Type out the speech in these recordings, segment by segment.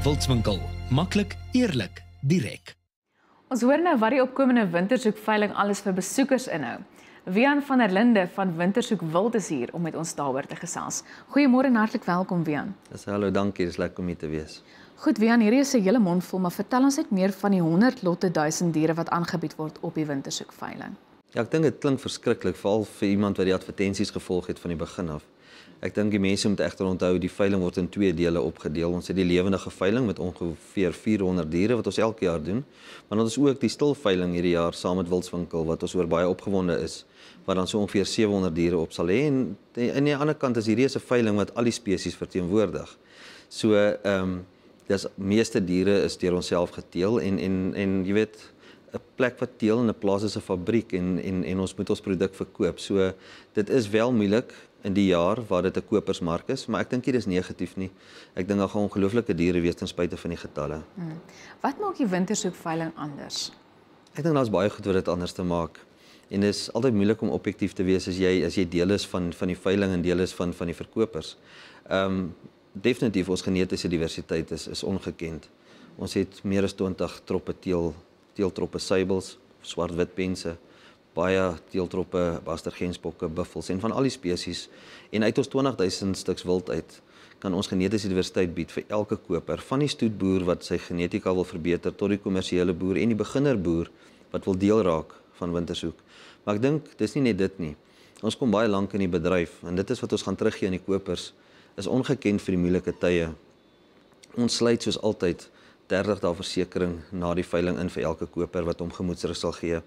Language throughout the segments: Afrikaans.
Wildswinkel. Maklik, eerlik, direk. Ons hoor nou wat die opkomende wintersoekveiling alles vir besoekers inhou. Wian van der Linde van Wintersoek Wild is hier om met ons daaroor te gesels. Goeiemôre en hartlik welkom Wian. Hallo, dankie, dis lekker om hier te wees. Goed Wian, hierdie is 'n hele mond vol, maar vertel ons net meer van die 100 lotte 1000 diere wat aangebied word op die wintersoekveiling. Ja, ek dink dit klink verskriklik, veral vir iemand wat die advertensies gevolg het van die begin af. Ek dink die mense moet egter onthou, die veiling word in 2 dele opgedeel. Ons het die lewendige veiling met ongeveer 400 diere wat ons elke jaar doen, maar ons ook die stil veiling hierdie jaar saam met Wildswinkel wat ons oor baie opgewonde is, wat dan so ongeveer 700 diere op sal hê. En aan die ander kant is hierdie 'n veiling wat al die spesies verteenwoordig. So dis meeste diere is deur onsself geteel en jy weet 'n plek wat teel in 'n plaas is 'n fabriek en ons moet ons produk verkoop. So dit is wel moeilik in die jaar waar dit 'n kopersmark is, maar ek dink dit is negatief nie. Ek dink daar gaan ongelooflike diere wees ten spyte van die getalle. Wat maak die wintersoekveiling anders? Ek dink daar's baie goed wat dit anders te maak. En dit is altyd moeilik om objektief te wees as jy deel is van die veiling en deel is van die verkopers. Definitief ons genetiese diversiteit is ongekend. Ons het meer as 20 troppe teeltroppe seibels, swart-wit pense, baie teeltroppe, bastergensbokke, buffels en van al die spesies. En uit ons 20.000 stuks wild uit kan ons genetiese diversiteit bied vir elke koper, van die stoetboer wat sy genetika wil verbeter tot die kommersiële boer en die beginnerboer wat wil deel raak van wintersoek. Maar ek dink dis nie net dit nie. Ons kom baie lank in die bedryf en dit is wat ons gaan teruggee aan die kopers, is ongekend vir die moeilike tye. Ons sluit soos altyd 30 dae versekering na die veiling in vir elke koper wat hom gemoedsrus sal gee.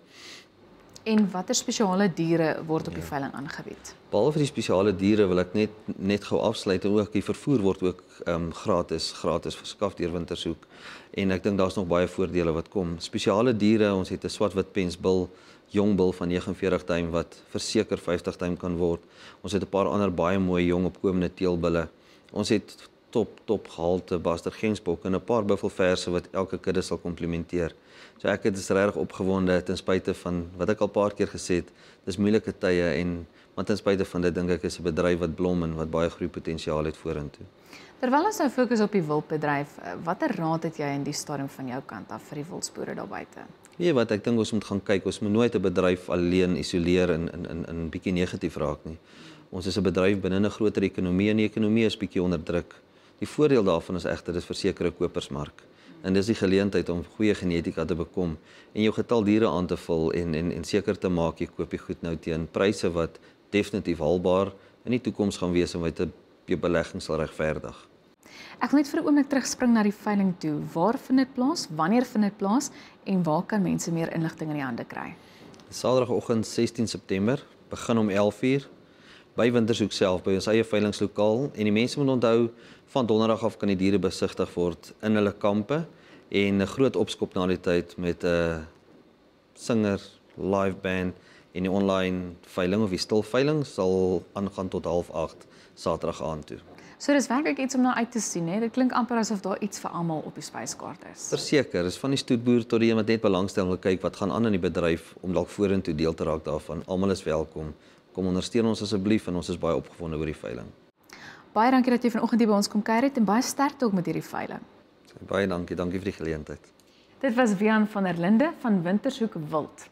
En watter spesiale diere word op die veiling aangebied? Behalwe vir die spesiale diere wil ek net gou afsluit en ook die vervoer word ook gratis verskaf deur Wintersoek. En ek dink daar's nog baie voordele wat kom. Spesiale diere, ons het 'n swart-wit pensbil, jong bil van 49 duim wat verseker 50 duim kan word. Ons het 'n paar ander baie mooi jong opkomende teelbulle. Ons het top gehalte bastergensbokke en 'n paar buffelverse wat elke kudde sal komplementeer. So ek is regtig opgewonde ten spyte van wat ek al 'n paar keer gesê het, dis moeilike tye maar ten spyte van dit dink ek is 'n bedryf wat blom en wat baie groeipotensiaal het vorentoe. Terwyl ons nou fokus op die wildbedryf, watter raad het jy in die stadium van jou kant af vir die wildsboere daar buite? Weet wat, ek dink ons moet gaan kyk, ons moet nooit 'n bedryf alleen isoleer en bietjie negatief raak nie. Ons is 'n bedryf binne 'n groter ekonomie en die ekonomie is bietjie onder druk. Die voordeel daarvan is egter dis versekerde kopersmark. En dis die geleentheid om goeie genetika te bekom en jou getal diere aan te vul en seker te maak jy koop die goed nou teen pryse wat definitief haalbaar in die toekoms gaan wees en wat jou belegging sal regverdig. Ek wil net vir 'n oomblik terugspring na die veiling toe. Waar vind dit plaas? Wanneer vind dit plaas? En waar kan mense meer inligting in die hande kry? Saterdagoggend 16 September, begin om 11:00 by Wintersoek self, by ons eie veilingslokaal. En die mense moet onthou, van donderdag af kan die diere besigtig word in hulle kampe en 'n groot opskop na die tyd met 'n singer, live band en die online veiling of die stil veiling sal aangaan tot 7:30 Saterdag aand toe. So dis werklik iets om na uit te sien, hè? Dit klink amper asof daar iets vir almal op die spyskaart is. Verseker, is van die stoetboer tot die een wat net belangstel wil kyk wat gaan aan in die bedryf om dalk vorentoe deel te raak daarvan. Almal is welkom. Kom ondersteun ons asseblief en ons is baie opgewonde oor die veiling. Baie dankie dat jy vanoggend hier by ons kom kuier het en baie sterkte ook met hierdie veiling. Baie dankie vir die geleentheid. Dit was Wian van der Linde van Wintersoek Wild.